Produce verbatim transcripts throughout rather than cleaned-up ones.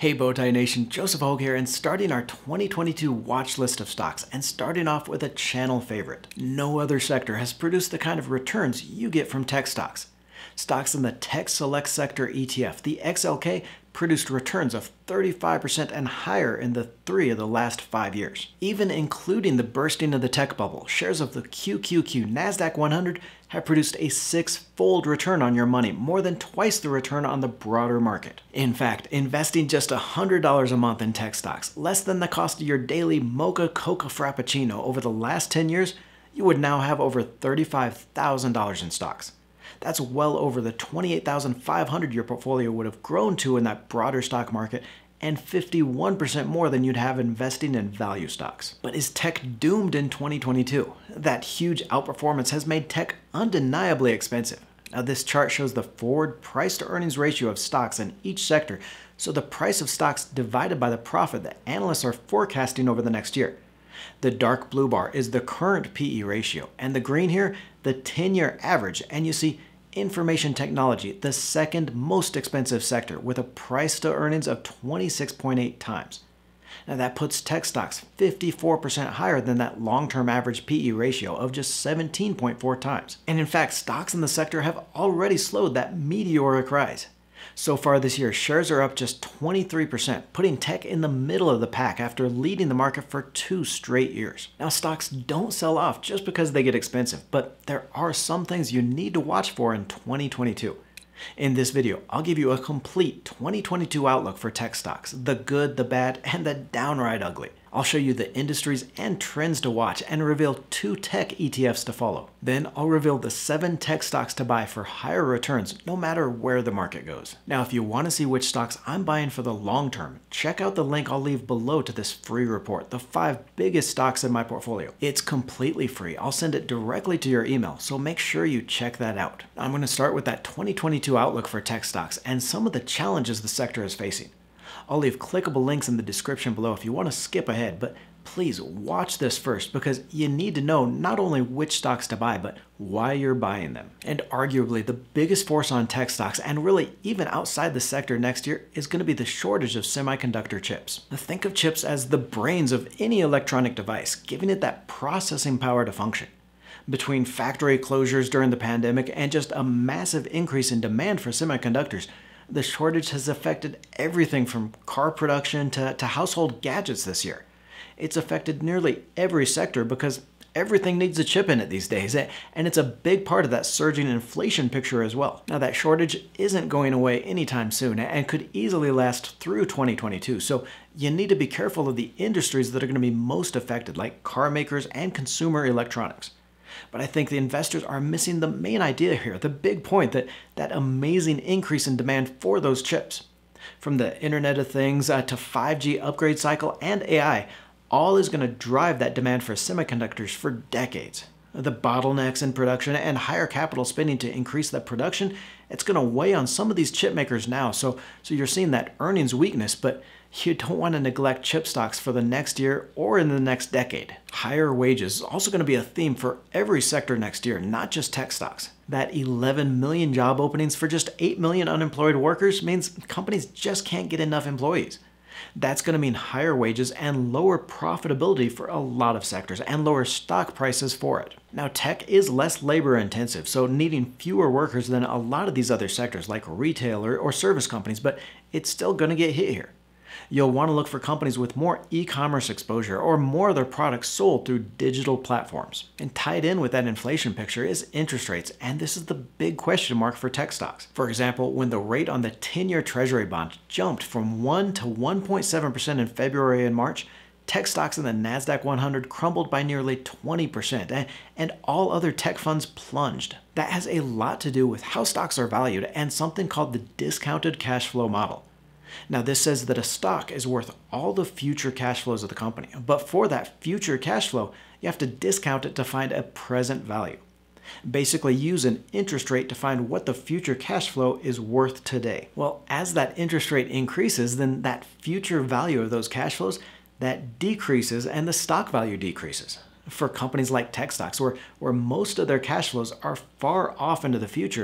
Hey Bowtie Nation, Joseph Hogue here, and starting our twenty twenty-two watch list of stocks, and starting off with a channel favorite. No other sector has produced the kind of returns you get from tech stocks. Stocks in the Tech Select Sector E T F, the X L K, produced returns of thirty-five percent and higher in the three of the last five years. Even including the bursting of the tech bubble, shares of the Q Q Q NASDAQ one hundred have produced a six-fold return on your money, more than twice the return on the broader market. In fact, investing just one hundred dollars a month in tech stocks, less than the cost of your daily Mocha Coca Frappuccino over the last ten years, you would now have over thirty-five thousand dollars in stocks. That's well over the twenty-eight thousand five hundred dollars your portfolio would have grown to in that broader stock market, and fifty-one percent more than you'd have investing in value stocks. But is tech doomed in twenty twenty-two? That huge outperformance has made tech undeniably expensive. Now, this chart shows the forward price to earnings ratio of stocks in each sector, so the price of stocks divided by the profit that analysts are forecasting over the next year. The dark blue bar is the current P E ratio, and the green here, the ten-year average, and you see information technology, the second most expensive sector, with a price to earnings of twenty-six point eight times. Now that puts tech stocks fifty-four percent higher than that long-term average P E ratio of just seventeen point four times. And in fact, stocks in the sector have already slowed that meteoric rise. So far this year, shares are up just twenty-three percent, putting tech in the middle of the pack after leading the market for two straight years. Now, stocks don't sell off just because they get expensive, but there are some things you need to watch for in twenty twenty-two. In this video, I'll give you a complete twenty twenty-two outlook for tech stocks, the good, the bad, and the downright ugly. I'll show you the industries and trends to watch and reveal two tech E T Fs to follow. Then I'll reveal the seven tech stocks to buy for higher returns no matter where the market goes. Now, if you want to see which stocks I'm buying for the long term, check out the link I'll leave below to this free report, the five biggest stocks in my portfolio. It's completely free. I'll send it directly to your email, so make sure you check that out. I'm going to start with that twenty twenty-two outlook for tech stocks and some of the challenges the sector is facing. I'll leave clickable links in the description below if you want to skip ahead, but please watch this first because you need to know not only which stocks to buy, but why you're buying them. And arguably the biggest force on tech stocks, and really even outside the sector next year, is going to be the shortage of semiconductor chips. Now, think of chips as the brains of any electronic device, giving it that processing power to function. Between factory closures during the pandemic and just a massive increase in demand for semiconductors, the shortage has affected everything from car production to, to household gadgets this year. It's affected nearly every sector because everything needs a chip in it these days, and it's a big part of that surging inflation picture as well. Now, that shortage isn't going away anytime soon and could easily last through twenty twenty-two, so you need to be careful of the industries that are going to be most affected, like car makers and consumer electronics. But I think the investors are missing the main idea here, the big point that that amazing increase in demand for those chips. From the Internet of Things uh, to five G upgrade cycle and A I, all is going to drive that demand for semiconductors for decades. The bottlenecks in production and higher capital spending to increase that production, it's going to weigh on some of these chip makers now. So, so you're seeing that earnings weakness, but you don't want to neglect chip stocks for the next year or in the next decade. Higher wages is also going to be a theme for every sector next year, not just tech stocks. That eleven million job openings for just eight million unemployed workers means companies just can't get enough employees. That's going to mean higher wages and lower profitability for a lot of sectors and lower stock prices for it. Now, tech is less labor intensive, so needing fewer workers than a lot of these other sectors like retail or, or service companies, but it's still going to get hit here. You'll want to look for companies with more e-commerce exposure or more of their products sold through digital platforms. And tied in with that inflation picture is interest rates, and this is the big question mark for tech stocks. For example, when the rate on the ten-year Treasury bond jumped from one to one point seven percent in February and March, tech stocks in the NASDAQ one hundred crumbled by nearly twenty percent, and all other tech funds plunged. That has a lot to do with how stocks are valued and something called the discounted cash flow model. Now, this says that a stock is worth all the future cash flows of the company, but for that future cash flow, you have to discount it to find a present value. Basically, use an interest rate to find what the future cash flow is worth today. Well, as that interest rate increases, then that future value of those cash flows, that decreases and the stock value decreases. For companies like tech stocks, where, where most of their cash flows are far off into the future,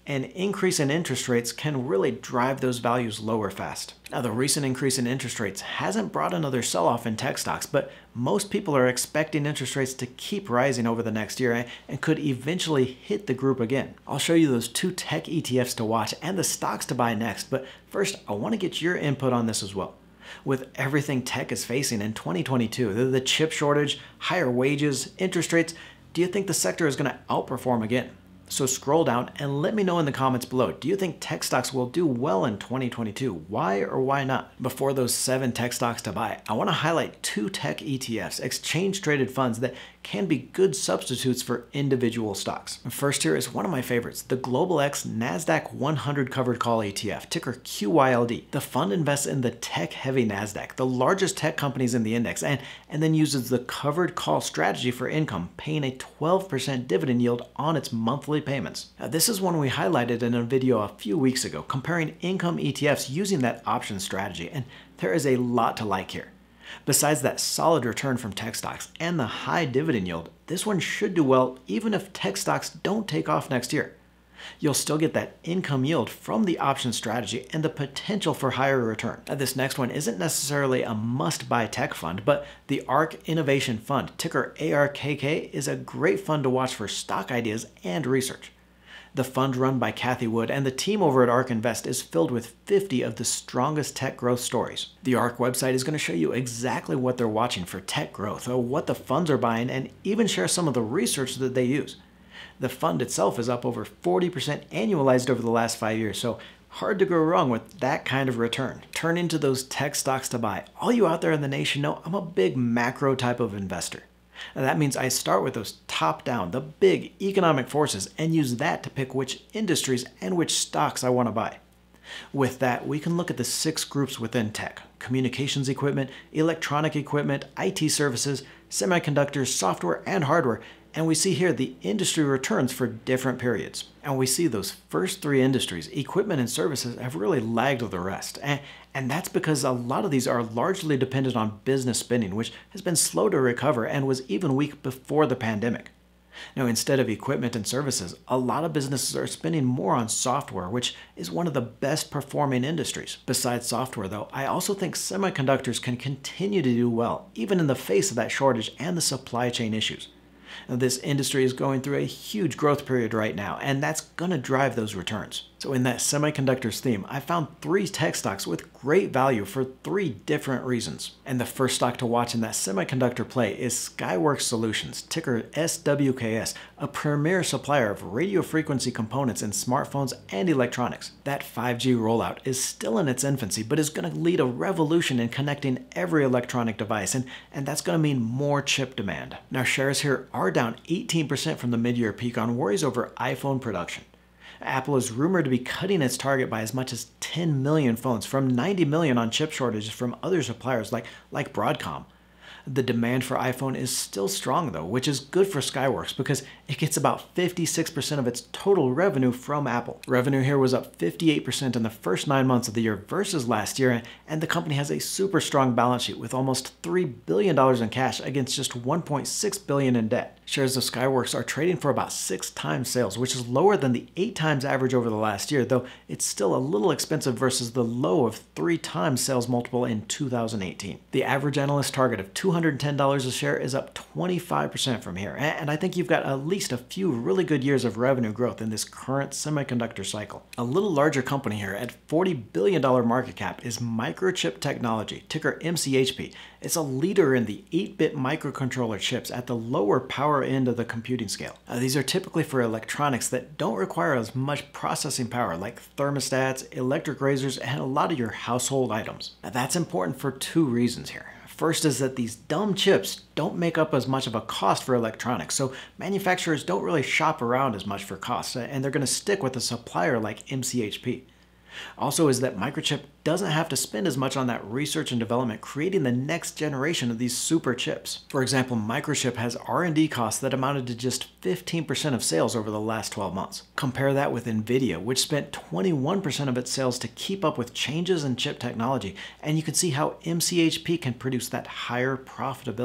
An increase in interest rates can really drive those values lower fast. Now, the recent increase in interest rates hasn't brought another sell-off in tech stocks, but most people are expecting interest rates to keep rising over the next year and could eventually hit the group again. I'll show you those two tech E T Fs to watch and the stocks to buy next, but first, I want to get your input on this as well. With everything tech is facing in twenty twenty-two, the chip shortage, higher wages, interest rates, do you think the sector is going to outperform again? So scroll down and let me know in the comments below. Do you think tech stocks will do well in twenty twenty-two? Why or why not? Before those seven tech stocks to buy, I want to highlight two tech E T Fs, exchange-traded funds that can be good substitutes for individual stocks. First here is one of my favorites, the Global X NASDAQ one hundred Covered Call E T F, ticker Q Y L D. The fund invests in the tech-heavy NASDAQ, the largest tech companies in the index, and, and then uses the covered call strategy for income, paying a twelve percent dividend yield on its monthly payments. Now, this is one we highlighted in a video a few weeks ago, comparing income E T Fs using that option strategy, and there is a lot to like here. Besides that solid return from tech stocks and the high dividend yield, this one should do well even if tech stocks don't take off next year. You'll still get that income yield from the option strategy and the potential for higher return. Now, this next one isn't necessarily a must-buy tech fund, but the ARK Innovation Fund, ticker A R K K, is a great fund to watch for stock ideas and research. The fund run by Cathie Wood and the team over at ARK Invest is filled with fifty of the strongest tech growth stories. The ARK website is going to show you exactly what they're watching for tech growth, or what the funds are buying, and even share some of the research that they use. The fund itself is up over forty percent annualized over the last five years, so hard to go wrong with that kind of return. Turn into those tech stocks to buy. All you out there in the nation know I'm a big macro type of investor. Now that means I start with those top-down, the big economic forces, and use that to pick which industries and which stocks I want to buy. With that, we can look at the six groups within tech: communications equipment, electronic equipment, I T services, semiconductors, software, and hardware, and we see here the industry returns for different periods. And we see those first three industries, equipment and services, have really lagged the rest. And, and that's because a lot of these are largely dependent on business spending, which has been slow to recover and was even weak before the pandemic. Now, instead of equipment and services, a lot of businesses are spending more on software, which is one of the best performing industries. Besides software, though, I also think semiconductors can continue to do well, even in the face of that shortage and the supply chain issues. Now, this industry is going through a huge growth period right now, and that's going to drive those returns. So in that semiconductors theme, I found three tech stocks with great value for three different reasons. And the first stock to watch in that semiconductor play is Skyworks Solutions, ticker S W K S, a premier supplier of radio frequency components in smartphones and electronics. That five G rollout is still in its infancy, but is going to lead a revolution in connecting every electronic device, and, and that's going to mean more chip demand. Now, shares here are down eighteen percent from the mid-year peak on worries over iPhone production. Apple is rumored to be cutting its target by as much as ten million phones, from ninety million on chip shortages from other suppliers like, like Broadcom. The demand for iPhone is still strong though, which is good for Skyworks because it gets about fifty-six percent of its total revenue from Apple. Revenue here was up fifty-eight percent in the first nine months of the year versus last year, and the company has a super strong balance sheet with almost three billion dollars in cash against just one point six billion dollars in debt. Shares of Skyworks are trading for about six times sales, which is lower than the eight times average over the last year, though it's still a little expensive versus the low of three times sales multiple in two thousand eighteen. The average analyst target of two hundred ten dollars a share is up twenty-five percent from here, and I think you've got at least a few really good years of revenue growth in this current semiconductor cycle. A little larger company here at forty billion dollars market cap is Microchip Technology, ticker M C H P. It's a leader in the eight bit microcontroller chips at the lower power end of the computing scale. Now, these are typically for electronics that don't require as much processing power, like thermostats, electric razors, and a lot of your household items. Now, that's important for two reasons here. First is that these dumb chips don't make up as much of a cost for electronics, so manufacturers don't really shop around as much for costs, and they're going to stick with a supplier like M C H P. Also is that Microchip doesn't have to spend as much on that research and development creating the next generation of these super chips. For example, Microchip has R and D costs that amounted to just fifteen percent of sales over the last twelve months. Compare that with Nvidia, which spent twenty-one percent of its sales to keep up with changes in chip technology, and you can see how M C H P can produce that higher profitability.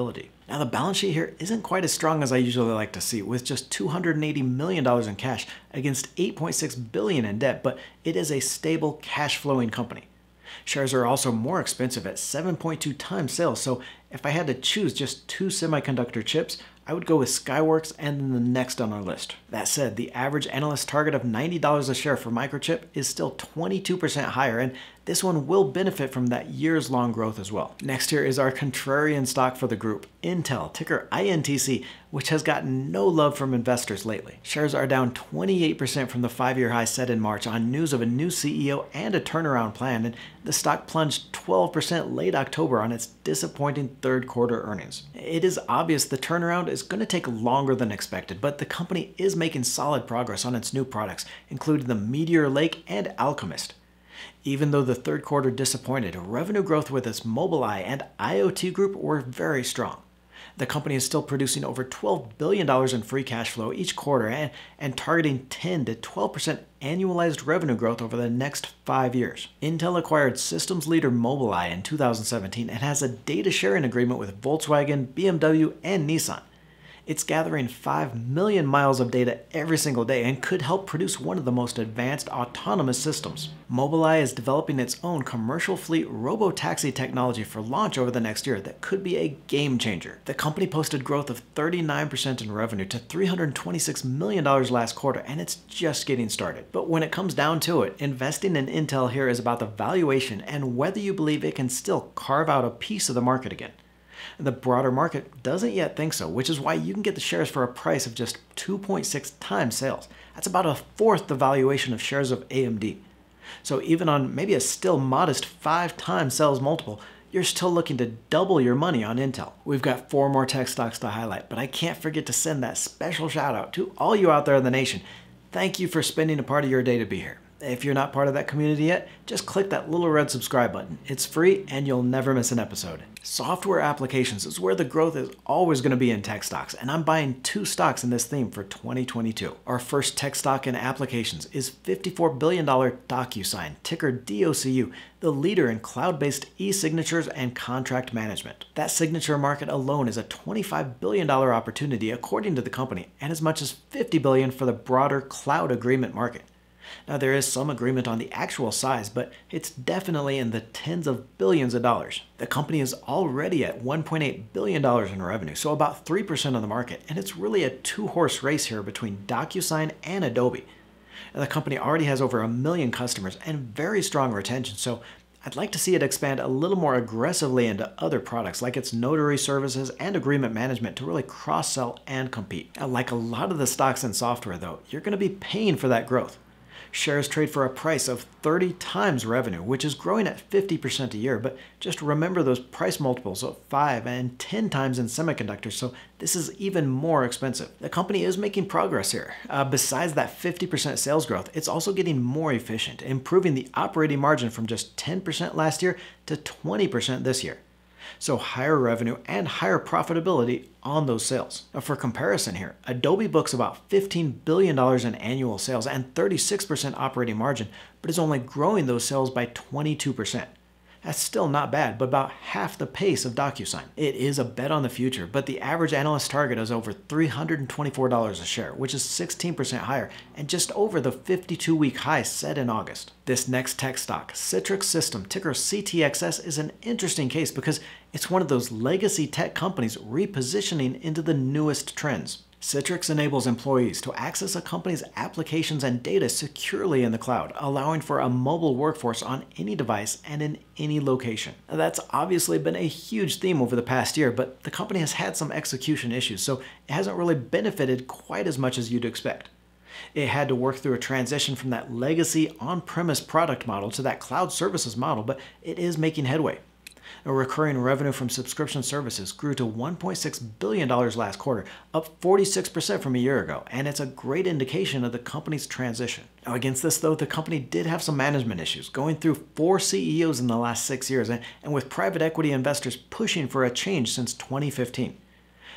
Now the balance sheet here isn't quite as strong as I usually like to see, with just two hundred eighty million dollars in cash against eight point six billion dollars in debt, but it is a stable cash flowing company. Shares are also more expensive at seven point two times sales, so if I had to choose just two semiconductor chips, I would go with Skyworks and then the next on our list. That said, the average analyst target of ninety dollars a share for Microchip is still twenty-two percent higher, and this one will benefit from that years-long growth as well. Next here is our contrarian stock for the group, Intel, ticker I N T C, which has gotten no love from investors lately. Shares are down twenty-eight percent from the five-year high set in March on news of a new C E O and a turnaround plan, and the stock plunged twelve percent late October on its disappointing third quarter earnings. It is obvious the turnaround is going to take longer than expected, but the company is making solid progress on its new products, including the Meteor Lake and Alchemist. Even though the third quarter disappointed, revenue growth with its Mobileye and IoT group were very strong. The company is still producing over twelve billion dollars in free cash flow each quarter and, and targeting ten to twelve percent annualized revenue growth over the next five years. Intel acquired systems leader Mobileye in two thousand seventeen and has a data sharing agreement with Volkswagen, B M W, and Nissan. It's gathering five million miles of data every single day and could help produce one of the most advanced autonomous systems. Mobileye is developing its own commercial fleet robotaxi technology for launch over the next year that could be a game changer. The company posted growth of thirty-nine percent in revenue to three hundred twenty-six million dollars last quarter, and it's just getting started. But when it comes down to it, investing in Intel here is about the valuation and whether you believe it can still carve out a piece of the market again. The broader market doesn't yet think so, which is why you can get the shares for a price of just two point six times sales. That's about a fourth the valuation of shares of A M D. So even on maybe a still modest five times sales multiple, you're still looking to double your money on Intel. We've got four more tech stocks to highlight, but I can't forget to send that special shout out to all you out there in the nation. Thank you for spending a part of your day to be here. If you're not part of that community yet, just click that little red subscribe button. It's free and you'll never miss an episode. Software applications is where the growth is always going to be in tech stocks, and I'm buying two stocks in this theme for twenty twenty-two. Our first tech stock in applications is fifty-four billion dollars DocuSign, ticker D O C U, the leader in cloud-based e-signatures and contract management. That signature market alone is a twenty-five billion dollars opportunity according to the company, and as much as fifty billion dollars for the broader cloud agreement market. Now, there is some agreement on the actual size, but it's definitely in the tens of billions of dollars. The company is already at one point eight billion dollars in revenue, so about three percent of the market, and it's really a two-horse race here between DocuSign and Adobe. Now, the company already has over a million customers and very strong retention, so I'd like to see it expand a little more aggressively into other products like its notary services and agreement management to really cross-sell and compete. Now, like a lot of the stocks in software, though, you're going to be paying for that growth. Shares trade for a price of thirty times revenue, which is growing at fifty percent a year, but just remember those price multiples of five and ten times in semiconductors, so this is even more expensive. The company is making progress here. Uh, besides that fifty percent sales growth, it's also getting more efficient, improving the operating margin from just ten percent last year to twenty percent this year. So higher revenue and higher profitability on those sales. Now for comparison here, Adobe books about fifteen billion dollars in annual sales and thirty-six percent operating margin, but is only growing those sales by twenty-two percent. That's still not bad, but about half the pace of DocuSign. It is a bet on the future, but the average analyst target is over three hundred twenty-four dollars a share, which is sixteen percent higher and just over the fifty-two week high set in August. This next tech stock, Citrix System, ticker C T X S, is an interesting case because it's one of those legacy tech companies repositioning into the newest trends. Citrix enables employees to access a company's applications and data securely in the cloud, allowing for a mobile workforce on any device and in any location. Now, that's obviously been a huge theme over the past year, but the company has had some execution issues, so it hasn't really benefited quite as much as you'd expect. It had to work through a transition from that legacy on-premise product model to that cloud services model, but it is making headway. Now, recurring revenue from subscription services grew to one point six billion dollars last quarter, up forty-six percent from a year ago, and it's a great indication of the company's transition. Now, against this, though, the company did have some management issues, going through four C E Os in the last six years, and, and with private equity investors pushing for a change since twenty fifteen.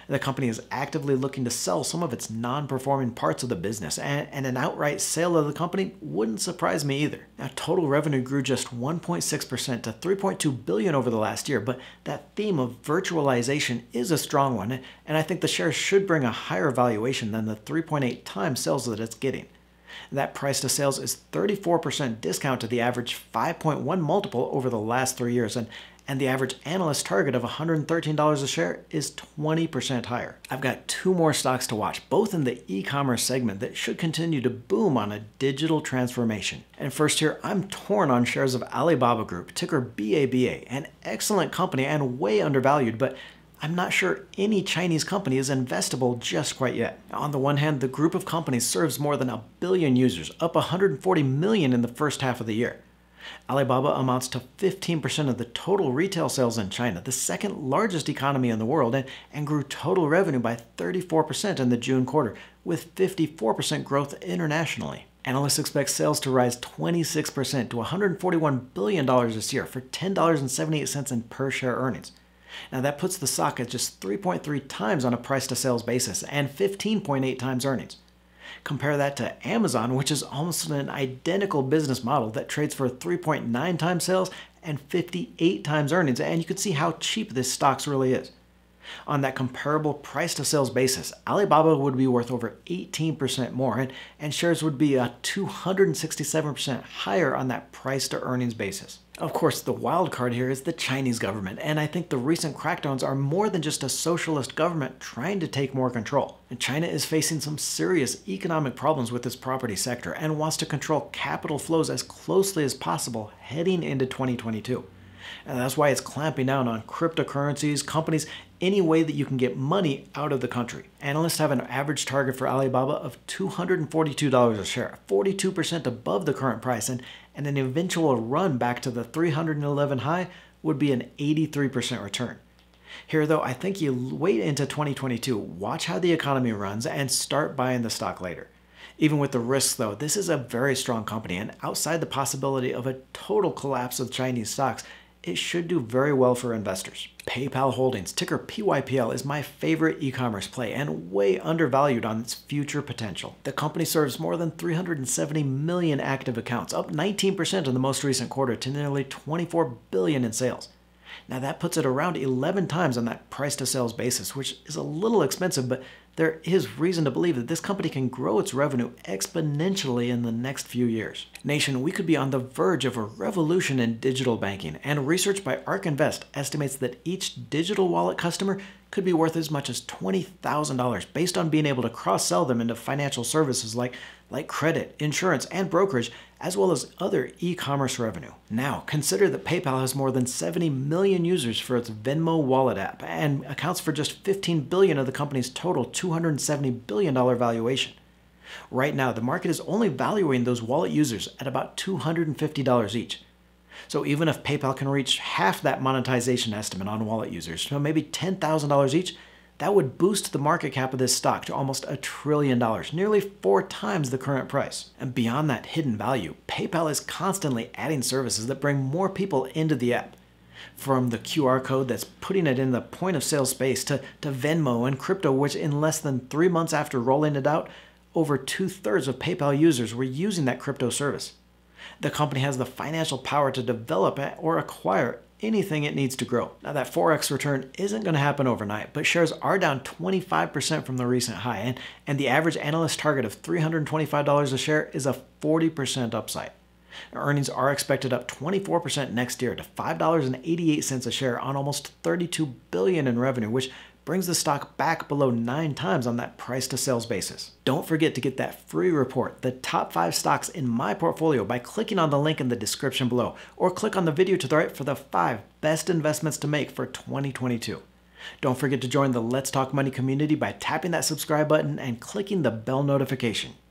The company is actively looking to sell some of its non-performing parts of the business, and, and an outright sale of the company wouldn't surprise me either. Now, total revenue grew just one point six percent to three point two billion dollars over the last year, but that theme of virtualization is a strong one, and I think the shares should bring a higher valuation than the three point eight times sales that it's getting. That price to sales is thirty-four percent discount to the average five point one multiple over the last three years, and, and the average analyst target of one hundred thirteen dollars a share is twenty percent higher. I've got two more stocks to watch, both in the e-commerce segment that should continue to boom on a digital transformation. And first here, I'm torn on shares of Alibaba Group, ticker B A B A, an excellent company and way undervalued, but I'm not sure any Chinese company is investable just quite yet. On the one hand, the group of companies serves more than a billion users, up one hundred forty million in the first half of the year. Alibaba amounts to fifteen percent of the total retail sales in China, the second largest economy in the world, and, and grew total revenue by thirty-four percent in the June quarter, with fifty-four percent growth internationally. Analysts expect sales to rise twenty-six percent to one hundred forty-one billion dollars this year for ten dollars and seventy-eight cents in per-share earnings. Now that puts the stock at just three point three times on a price-to-sales basis and fifteen point eight times earnings. Compare that to Amazon, which is almost an identical business model that trades for three point nine times sales and fifty-eight times earnings, and you can see how cheap this stock really is. On that comparable price-to-sales basis, Alibaba would be worth over eighteen percent more, and, and shares would be a two hundred sixty-seven percent higher on that price-to-earnings basis. Of course, the wild card here is the Chinese government, and I think the recent crackdowns are more than just a socialist government trying to take more control. And China is facing some serious economic problems with its property sector and wants to control capital flows as closely as possible heading into twenty twenty-two. And that's why it's clamping down on cryptocurrencies, companies, any way that you can get money out of the country. Analysts have an average target for Alibaba of two hundred forty-two dollars a share, forty-two percent above the current price, and, and an eventual run back to the three hundred eleven high would be an eighty-three percent return. Here though, I think you wait into twenty twenty-two, watch how the economy runs, and start buying the stock later. Even with the risks though, this is a very strong company, and outside the possibility of a total collapse of Chinese stocks, it should do very well for investors. PayPal Holdings, ticker P Y P L, is my favorite e-commerce play and way undervalued on its future potential. The company serves more than three hundred seventy million active accounts, up nineteen percent in the most recent quarter to nearly twenty-four billion dollars in sales. Now that puts it around eleven times on that price-to-sales basis, which is a little expensive, but there is reason to believe that this company can grow its revenue exponentially in the next few years. Nation, we could be on the verge of a revolution in digital banking, and research by ARK Invest estimates that each digital wallet customer could be worth as much as twenty thousand dollars based on being able to cross-sell them into financial services like, like credit, insurance, and brokerage, as well as other e-commerce revenue. Now, consider that PayPal has more than seventy million users for its Venmo wallet app and accounts for just fifteen billion dollars of the company's total two hundred seventy billion dollars valuation. Right now, the market is only valuing those wallet users at about two hundred fifty dollars each. So even if PayPal can reach half that monetization estimate on wallet users, so maybe ten thousand dollars each, that would boost the market cap of this stock to almost a trillion dollars, nearly four times the current price. And beyond that hidden value, PayPal is constantly adding services that bring more people into the app. From the Q R code that's putting it in the point of sale space to, to Venmo and crypto, which in less than three months after rolling it out, over two-thirds of PayPal users were using that crypto service. The company has the financial power to develop or acquire anything it needs to grow. Now that four X return isn't going to happen overnight, but shares are down twenty-five percent from the recent high, and, and the average analyst target of three hundred twenty-five dollars a share is a forty percent upside. Earnings are expected up twenty-four percent next year to five dollars and eighty-eight cents a share on almost thirty-two billion dollars in revenue, which brings the stock back below nine times on that price-to-sales basis. Don't forget to get that free report, the top five stocks in my portfolio, by clicking on the link in the description below, or click on the video to the right for the five best investments to make for twenty twenty-two. Don't forget to join the Let's Talk Money community by tapping that subscribe button and clicking the bell notification.